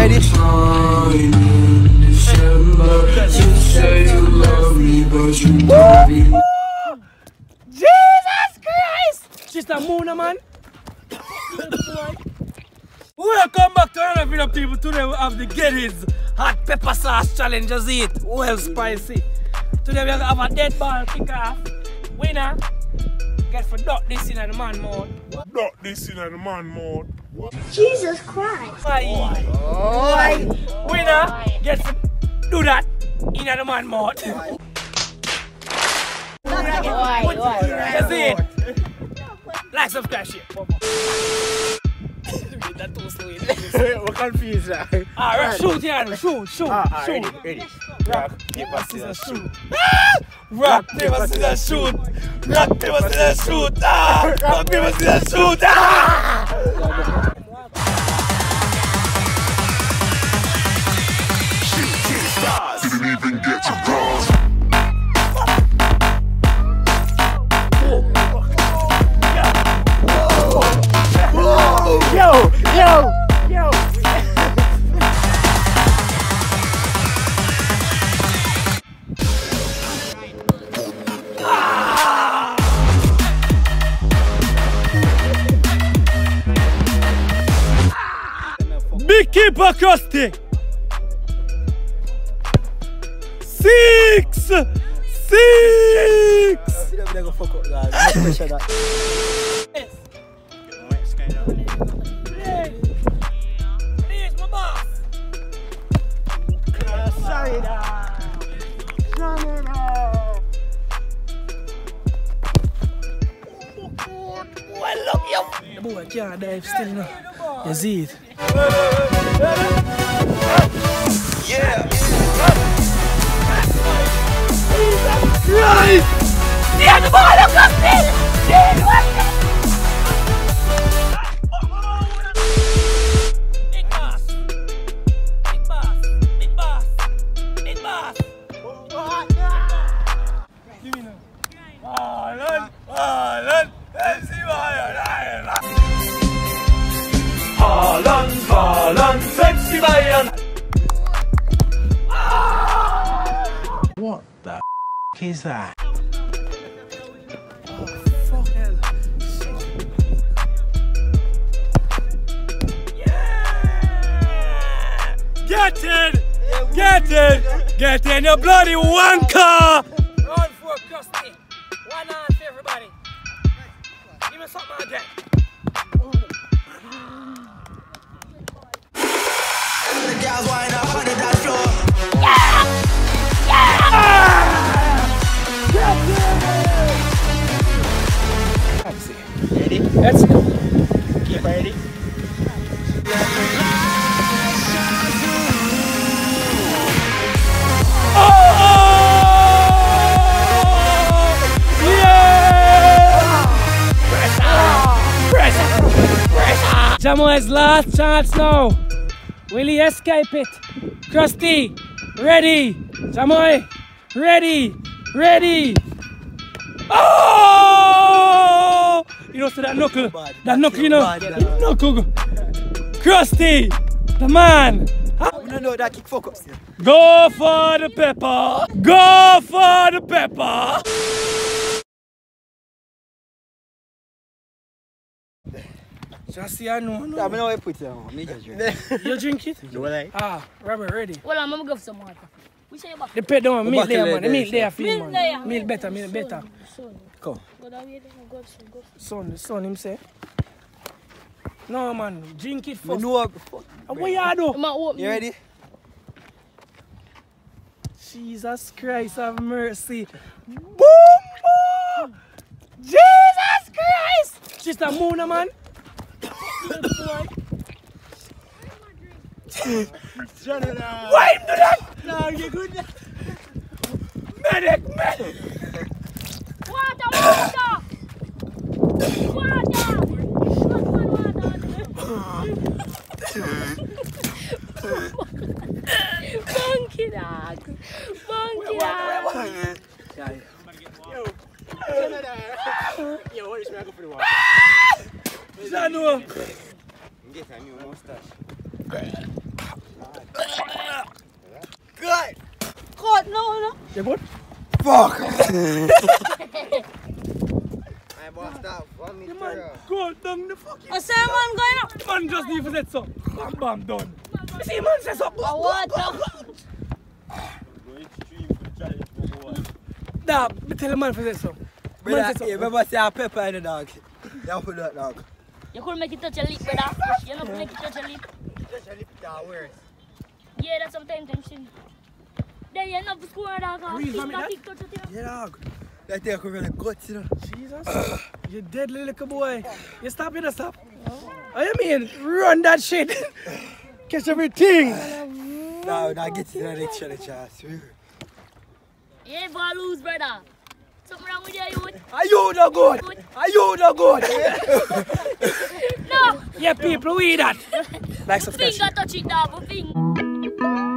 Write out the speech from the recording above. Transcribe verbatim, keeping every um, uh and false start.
ready? Jesus Christ! Just a Mona, man. Welcome back to another video, people. Today we have the Geddes hot pepper sauce challenge. Just eat well spicy. Today we have a dead ball kick off. Winner get for duck this in the man mode. Duck this in the man mode. Jesus Christ. Aye. Aye. Winner get for do that in the man mode. That's it. Like, subscribe, share. That too slow. We're confused. Alright, shoot, yeah, shoot, shoot, Ah, shoot. ready, ready. Rock, paper, scissors, shoot. Rock, paper, scissors, shoot. Rock, paper, scissors, shoot. Ah! Rock, paper, scissors, shoot. Ah! Didn't even get to bronze. Yo, yo, yo. Big keeper, Krusty. Six! Six! Please, my boss. Well, look, yo. The boy can't dive still now. You see it? Yeah. Right! Yeah, the ball, look up there! Big boss! Big boss! Big boss! Big boss! Haaland! Haaland! Let's see Bayern! Haaland! Haaland! Sexy Bayern! What the f is that? Oh, fuck hell. Yeah! Get it! Get it! Get in your bloody wanker! Round four, Krusty. One hand for everybody. Give me something again. The girls wind up on the dance floor. Ready? Let's go. Keep ready. Jamoy's last chance now. Will he escape it? Krusty, ready. Jamoy, ready, ready. Oh! You know, so that knuckle, that knuckle, you know, knuckle. Krusty, the man. No, no, that kick focus. Go for the pepper. Go for the pepper. Just see, I know. Yeah, I know I put it on. Me just drink. You drink it? You like? Ah, Robert, ready. Well, I'm gonna go for some water. We say about The pet don't want milk there, man. The milk there, Milk feel, there. man. Milk better, milk better. Son. Come. Go that way, then go, son, go. Son, the son him say. No, man. Drink it Me first. know what. And what you do? I'm open. You ready? Jesus Christ have mercy. Boom! Boom! Jesus Christ! Just a Mona, man. Why him do that? No, you're good. Medic, medic! Water, water! Water! Monkey dog! Monkey dog! Yo, yo, what is me? I go for the water. Jano! Get a new mustache. You good? Fuck! I bust out. One The minute. man go down the fucking... I say man going up. The man just even said so. Bam, bam, done. You see man say so. I want to. Dog, me tell the man for say so. Man Brother, say so. you remember say a pepper in the dog? You have to do that, dog. You could make it touch your lip, brother. You know, make it touch your lip. Just a lip that worse. Yeah, that's sometimes tension. Then you know, score dog. Real for me, that? Tick, touch it, you know. Yeah, dog. That thing could really guts, you know. Jesus. You deadly little boy. You stop, you don't stop. What you mean? Run that shit. Catch everything. No, now get to the next shot, I swear. You ain't gonna lose, brother. Something wrong with you, youth. Are you the good? Are you the good? No. Yeah, people, we that. Like, subscribe. Finger touch it, dog. Finger.